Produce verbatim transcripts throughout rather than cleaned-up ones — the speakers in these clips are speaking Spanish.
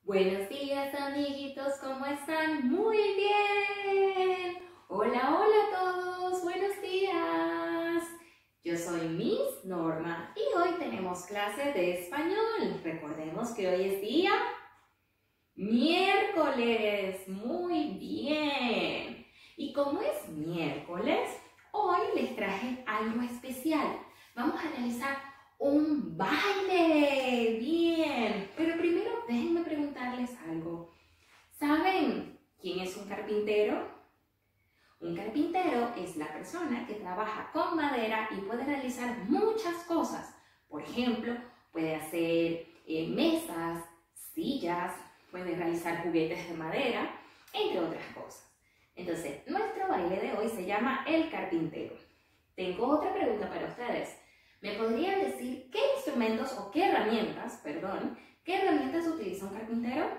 Buenos días, amiguitos, ¿cómo están? Muy bien. Hola, hola a todos, buenos días. Yo soy Miss Norma y hoy tenemos clase de español. Recordemos que hoy es día miércoles. Muy bien. Y como es miércoles, hoy les traje algo especial. Vamos a realizar un baile. Bien. Pero primero déjenme preguntarles algo. ¿Saben quién es un carpintero? Un carpintero es la persona que trabaja con madera y puede realizar muchas cosas. Por ejemplo, puede hacer eh, mesas, sillas, puede realizar juguetes de madera, entre otras cosas. Entonces, nuestro baile de hoy se llama El Carpintero. Tengo otra pregunta para ustedes. ¿Me podrían decir qué instrumentos o qué herramientas, perdón, qué herramientas utiliza un carpintero?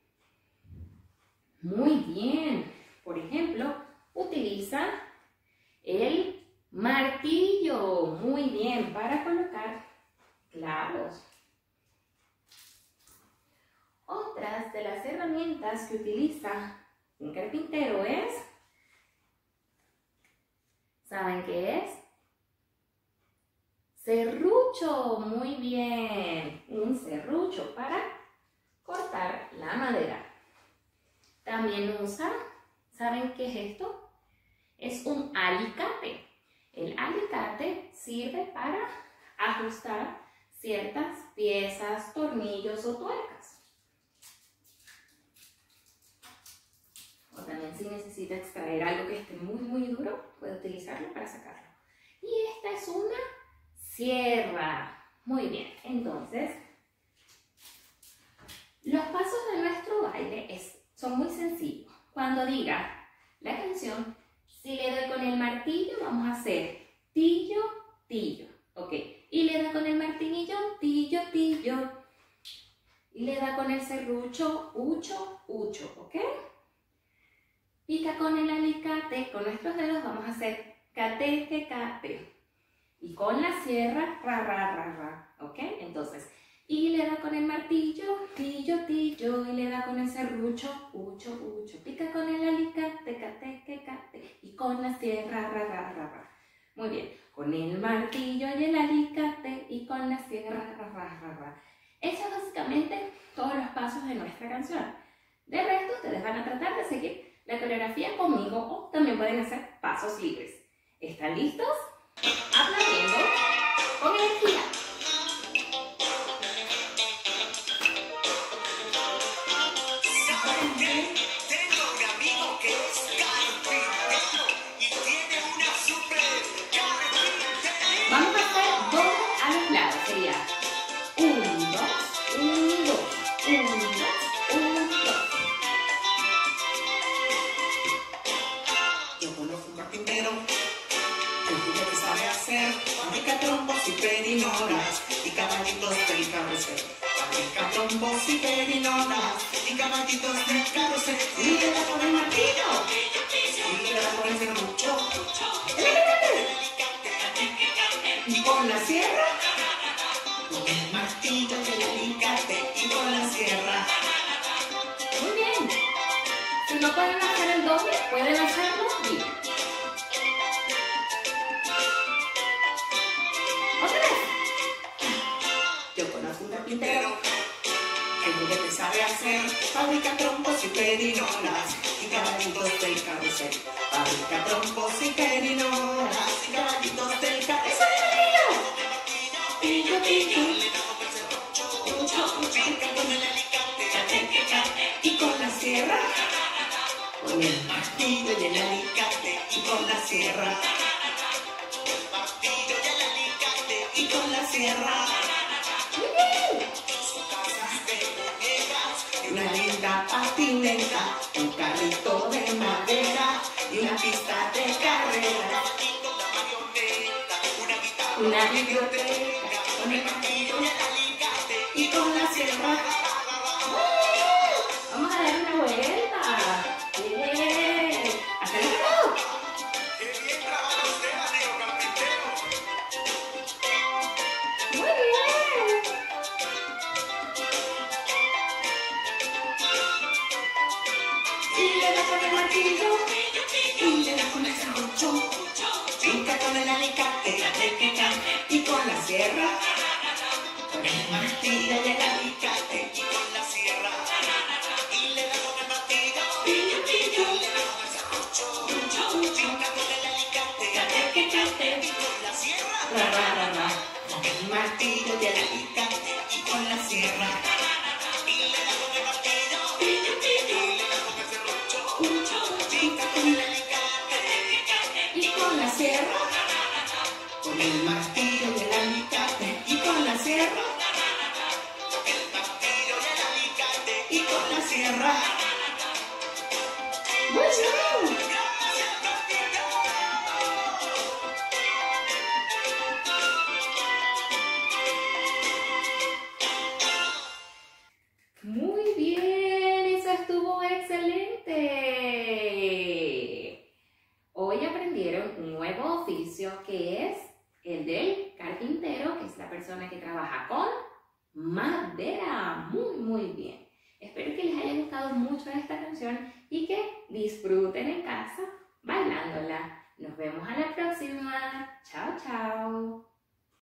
Muy bien. Por ejemplo, utiliza el martillo. Muy bien, para colocar clavos. Otras de las herramientas que utiliza un carpintero es, ¿saben qué es? Serrucho. Muy bien, un serrucho para cortar la madera. También usa, ¿saben qué es esto? Es un alicate. El alicate sirve para ajustar ciertas piezas, tornillos o tuercas. O también si necesita extraer algo que esté muy muy duro, puede utilizarlo para sacarlo. Y esta es una sierra. Muy bien, entonces los pasos de nuestro baile es, son muy sencillos. Cuando diga la canción, si le doy con el martillo, vamos a hacer tillo, tillo, ok. Y le da con el martillo, tillo, tillo. Y le da con el serrucho, ucho, ucho, ok. Pica con el alicate, con nuestros dedos vamos a hacer cate, cate. Y con la sierra, ra, ra, ra, ra, ok. Entonces, y le da con el martillo, tillo, tillo, y le da con el serrucho, ucho, ucho. Pica con el alicate, cate, cate, y con la sierra, ra, ra, ra, ra. Muy bien, con el martillo y el alicate, y con la sierra, ra, ra, ra, ra. Eso es básicamente todos los pasos de nuestra canción. De resto, ustedes van a tratar de seguir la coreografía conmigo o también pueden hacer pasos libres. ¿Están listos? Aplaudiendo con energía. ¿Saben qué? Tengo un amigo que es carpintero y tiene una super carpintería. Vamos a hacer dos a los lados. Sería un, dos, un, dos, un, dos, un, dos. Yo conozco un carpintero, el juguete sabe hacer, fabrica trompos y perinolas y caballitos del carrusel. Fabrica trompos y perinolas y caballitos del carrusel. Y le da con el martillo, y le da con el serrucho, y con la sierra, con el martillo y el alicate y con la sierra. Muy bien. Si no pueden hacer el doble, pueden hacerlo bien. Otra vez. Yo conozco un carpintero, el juguete sabe hacer, fabrica trompos y perinolas y caballitos del carrusel. Fabrica trompos y perinolas y caballitos del carrusel. Pillo, pillo, mucho, pica con el alicate, cate, cate, y con la sierra, con el martillo y el alicate y con la sierra, el martillo y el alicate y con la sierra. Su casa de muñecas y una linda patineta, un carrito de madera y una pista de carrera. Una marioneta, una guitarra, una biblioteca, con el martillo y el alicate y con la sierra. Vamos a dar una vuelta. Bien. Hasta luego. ¡Qué bien trabaja usted, amigo carpintero! Muy bien. y le da con el martillo, y le da con el serrucho, pica con el alicate, y con la sierra, con el martillo y el alicate, y con la sierra, y le da con el martillo, pillo, pillo, y le da con el serrucho, pica con el alicate, y con la sierra, ra, ra, ra, ra, con el martillo y el alicate, y con la sierra. Con el martillo y el alicate y con la sierra, el martillo y el alicate y con la sierra. Muy bien. Muy bien, eso estuvo excelente. Hoy aprendieron un nuevo oficio que es el del carpintero, que es la persona que trabaja con madera. Muy, muy bien. Espero que les haya gustado mucho esta canción y que disfruten en casa bailándola. Nos vemos a la próxima. Chao, chao.